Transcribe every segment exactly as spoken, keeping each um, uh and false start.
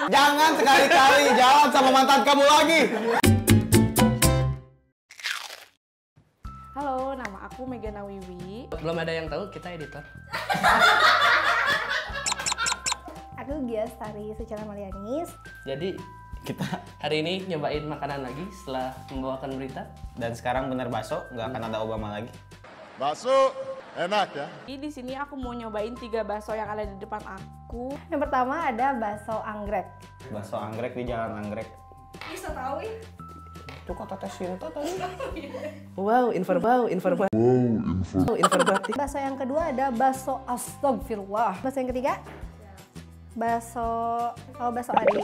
Jangan sekali-kali jalan sama mantan kamu lagi. Halo, nama aku Megana Wiwi. Belum ada yang tahu, kita editor. Aku Gia Stari Sucana Malianis. Jadi kita hari ini nyobain makanan lagi setelah membawakan berita. Dan sekarang bener bakso, nggak akan ada Obama lagi. Bakso enak ya. Jadi di sini aku mau nyobain tiga bakso yang ada di depan aku. Yang pertama ada bakso anggrek. Bakso anggrek di Jalan Anggrek. Bisa tahu ya? Itu kata tes Sinta tadi. Wow, informasi, informasi. Wow, informasi. Bakso yang kedua ada bakso astagfirullah. Bakso yang ketiga bakso oh bakso Arif.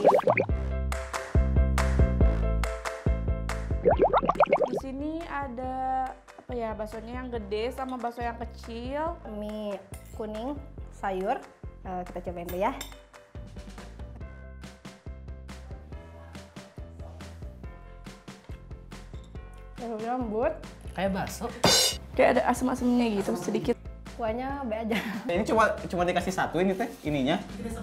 Di sini ada apa ya, baksonya yang gede sama bakso yang kecil. Mie kuning sayur. Uh, kita cobain dulu ya. Baksonya lembut. Kayak bakso. Kayak ada asam-asamnya gitu sedikit. Kuahnya be aja. Ini cuma cuma dikasih satu ini teh, ininya.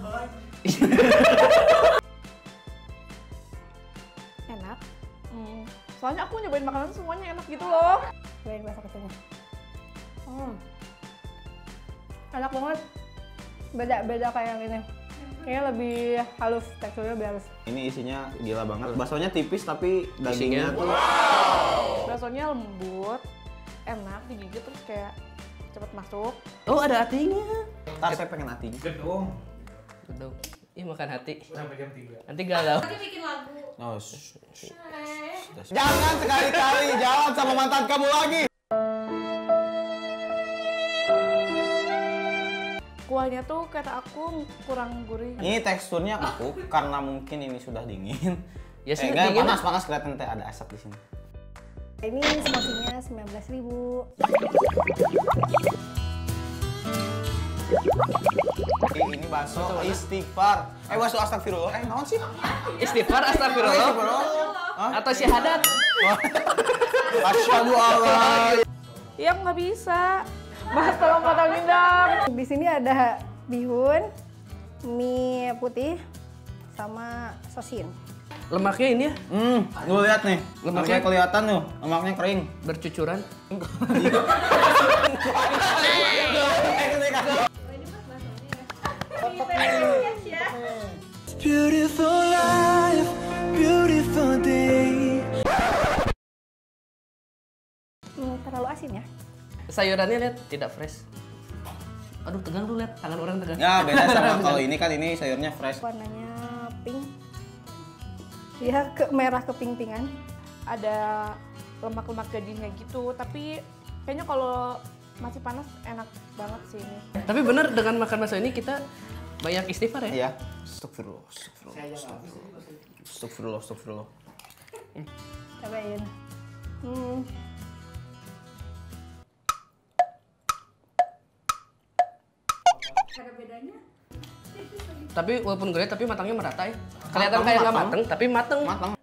Enak. Hmm. Soalnya aku nyobain makanan semuanya enak gitu loh. Cobain bakso kecilnya. Hmm. Enak banget. Beda-beda kayak yang ini. Kayaknya lebih halus, teksturnya lebih halus. Ini isinya gila banget. Baksonya tipis tapi dagingnya tuh Baksonya lembut, enak, digigit terus kayak cepet masuk. Oh, ada hatinya. Ntar saya pengen hatinya. Gedung. Ih, makan hati. Nanti galau. Oh, sh- sh- sh- Jangan sekali-kali jalan sama mantan kamu lagi. Kuahnya tuh kata aku kurang gurih. Ini teksturnya empuk karena mungkin ini sudah dingin. Ya sih, eh, enggak, dingin. panas-panas kelihatan teh ada asap di sini. Ini seporsinya sembilan belas ribu. Oke, ini bakso istighfar. Eh, bakso astagfirullah. Eh, naon sih? Istighfar, astagfirullah. Atau syahadat. Asyhadu Allah. Iya, nggak bisa. Mas, tolong potongin dong. Di sini ada bihun, mie putih, sama sosin. Lemaknya ini ya, Hmm, lu lihat nih. Lemaknya- Lemaknya kelihatan tuh, lemaknya kering. bercucuran. Beautiful life, beautiful day. Hmm, terlalu asin ya? Sayurannya lihat tidak fresh. Aduh, tegang tuh lihat, tangan orang tegang. Ya, beda sama kalau ini kan ini sayurnya fresh. Warnanya pink. Ya, ke merah keping-pingan. Ada lemak-lemak gadingnya gitu, tapi kayaknya kalau masih panas enak banget sih ini. Tapi bener dengan makan bakso ini kita banyak istighfar ya? Iya. Astagfirullah, astagfirullah, astagfirullah. Astagfirullah, astagfirullah. Cobain. Hmm. Tapi walaupun gede tapi matangnya merata ya. Kelihatan Matang, kayak nggak matang. mateng, tapi mateng. Matang.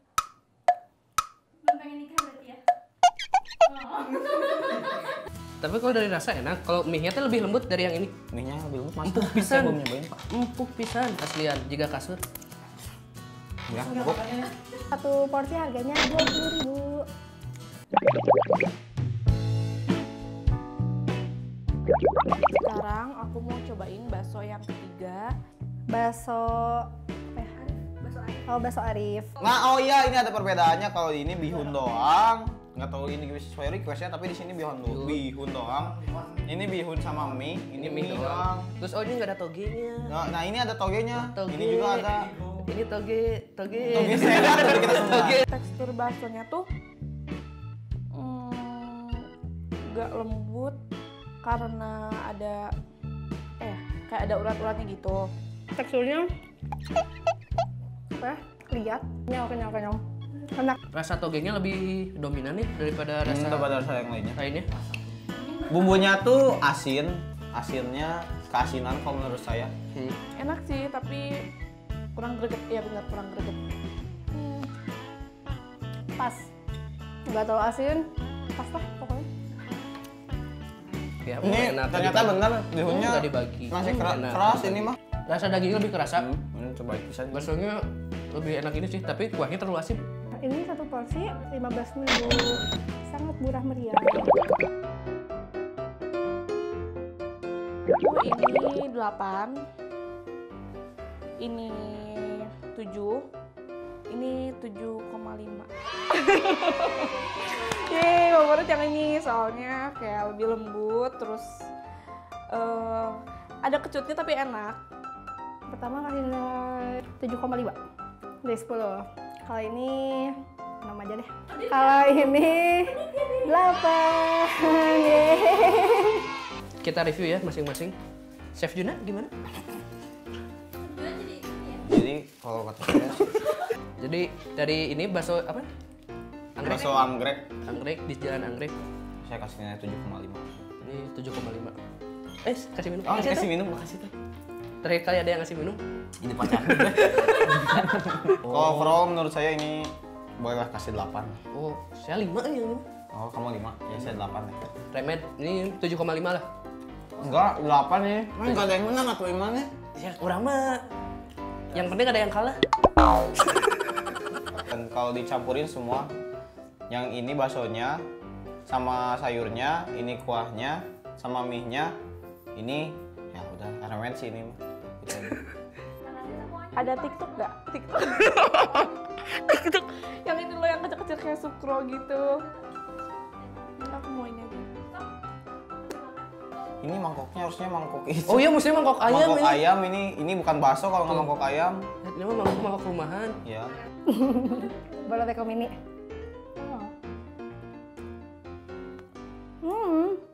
Tapi kalau dari rasa enak. Kalau mie-nya tuh lebih lembut dari yang ini. Mie-nya lebih lembut, Mas. Empuk Saya pisan. belum nyobain, Pak. Empuk pisan aslian jika kasur. Ya, empuk. Satu porsi harganya dua puluh ribu. Sekarang aku mau cobain bakso yang ketiga. Bakso apa ya? Bakso Arif. Oh, bakso Arif. Nah, oh iya, ini ada perbedaannya. Kalau ini bihun doang. Nggak tahu ini sesuai requestnya, tapi di sini bihun do bihun doang. Ini bihun sama mie, ini mie doang. Terus oh ini nggak ada togenya. Nah, nah, ini ada togenya. Toge. Ini juga ada. Ini toge, toge. Toge sehat dari kita semua. Toge. Tekstur baksonya tuh hmm, nggak lembut karena ada eh kayak ada urat-uratnya gitu. Teksturnya apa ya? Lihat. Kenyal, kenyal, kenyal. Enak. Rasa togenya lebih dominan nih daripada rasa Hmm, daripada rasa yang lainnya. lainnya. Bumbunya tuh asin, asinnya keasinan kalau menurut saya. Hmm. Enak sih, tapi kurang greget. Ya benar, kurang greget. Hmm. Pas. Nggak terlalu asin. Pas lah pokoknya. Ya, Ini enak ternyata dibagi. benar bihunnya Nggak dibagi. masih Hmm, kera- enak. keras ini mah. Rasa dagingnya lebih kerasa. Hmm, coba bisa. Baksonya lebih enak ini sih, tapi kuahnya terlalu asin. Nah, ini satu porsi lima belas ribu, sangat murah meriah. Oh, ini delapan. Ini tujuh. Ini tujuh koma lima. Yeay, favorit yang ini soalnya kayak lebih lembut, terus eh, ada kecutnya tapi enak. Pertama kasih nilai tujuh koma lima dari sepuluh. Kalau ini enam aja deh. Kalau ini delapan. Yeay. Kita review ya masing-masing. Chef Juna gimana? Jadi kalau kata saya Jadi dari ini bakso apa? Anggrek. bakso anggrek Anggrek di Jalan Anggrek. saya kasih nilai tujuh koma lima. Ini tujuh koma lima. Eh, kasih minum. Oh, kasih Teh. minum, makasih teh. Terakhir kali ada yang ngasih minum. Ini pacar. Kalau overall menurut saya ini boleh kasih delapan. Oh, saya lima ya ini. Oh, kamu lima. Ya saya delapan ya. Remed ini tujuh koma lima lah. Enggak, delapan ya. Enggak ada yang menang atau gimana? Ya kurang mah. Yang penting ada yang kalah. Dan kalau dicampurin semua, yang ini baksonya sama sayurnya, ini kuahnya sama mie-nya, ini ya udah remen sih ini mah. Gitu aja. Ada TikTok nggak? TikTok. TikTok. Yang ini loh yang kecil-kecil kayak sukro gitu. Aku mau ini aja. Ini mangkoknya harusnya mangkok itu. Oh iya, mesti mangkok ayam mangkok ini. ayam ini ini bukan bakso kalau nggak mangkok ayam. Ini mah mangkok mangkok rumahan. Ya. Boleh rekom ini. Hmm.